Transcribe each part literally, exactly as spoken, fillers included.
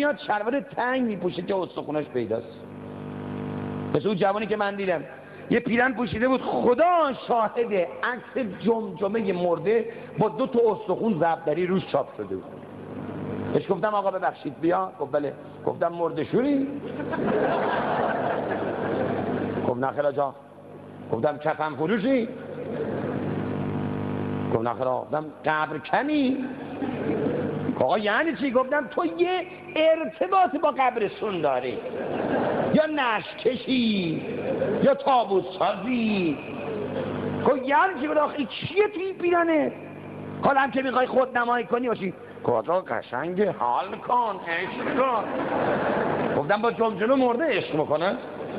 میاد شلوار تنگ میپوشه که استخوناش پیداست. مثل اون جوانی که من دیدم یه پیرن پوشیده بود، خدا شاهده، عکس جمجمه مرده با دو تا استخون زبدری روش چاپ شده بود. بهش گفتم آقا ببخشید بیا. گفت بله. گفتم مرده شوری؟ گفت نخیر آجا. گفتم کفن فروشی؟ گفت نخیر آقا. گفتم قبر کمی؟ آقا یعنی چی؟ گفتم تو یه ارتباط با قبرستون داری، یا نشکشی یا تابوت سازی. گفت یعنی چی؟ گفت آخه چیه تو این پیرنه؟ حالا هم که میخوای خود نمایی کنی باشی. گفت قشنگه، حال کن، عشق کن. گفتم با جمجمه مرده عشق میکنه؟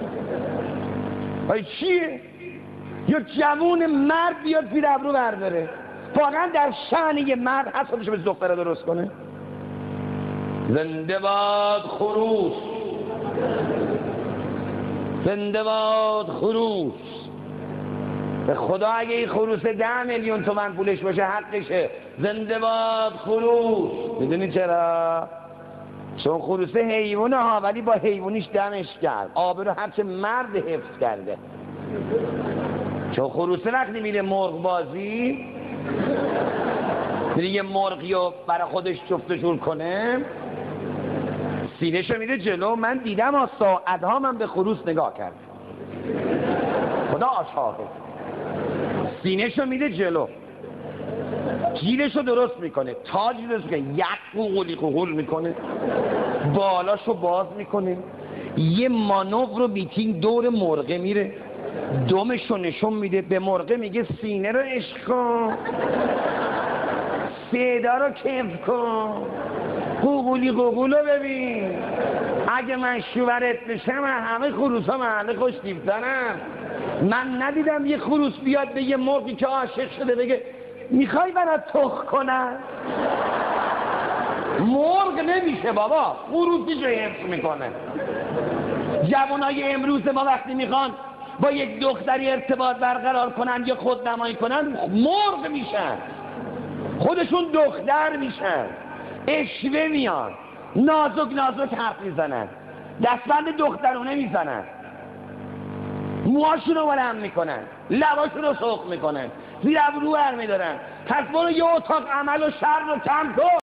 ای چیه؟ یا جوون مرد بیاد پیر ابرو برداره، واقعا در شأن یه مرد هست خودشو به دختره درست کنه؟ زنده باد خروس، زنده باد خروس. به خدا اگه این خروس ده میلیون تومن پولش باشه حقشه. زنده باد خروس. میدونی چرا؟ چون خروسه حیوانه ها، ولی با حیوانیش دمش کرد، آبرو هرچه مرد حفظ کرده. چون خروسه وقتی میره مرغ بازی، میره یه مرغی رو برای خودش جفت و جور کنه، سینه‌شو میره جلو. من دیدم ها ساعتها من به خروس نگاه کردم، خدا شاهد. سینه‌شو میره جلو، جیرشو درست میکنه، تاج درست میکنه، یک قوقولی قوقول میکنه، بالاشو باز میکنه، یه مانور رو بیتینگ دور مرغه میره، دمشو نشون میده، به مرغه میگه سینه رو عشق کن، صدا رو کیف کن، قوقولی قوقول رو ببین. اگه من شوهرت بشم همه خروس ها محله خوش دیفتنم. من ندیدم یه خروس بیاد به یه مرغی که عاشق شده بگه میخوای برات تخ کنم؟ مرغ نمیشه بابا، خروسیشو حفظ میکنه. جوانای امروز ما وقتی میخوان با یک دختری ارتباط برقرار کنن یا خودنمایی کنن، مرغ میشن، خودشون دختر میشن، اشوه میان، نازک نازک حرف میزنن، دستبند دخترونه میزنن، موهاشون رو بلند میکنن، لباشون رو سرخ میکنن، زیر ابرو برمیدارن. پس برو یه اتاق عمل و شر رو کم کن.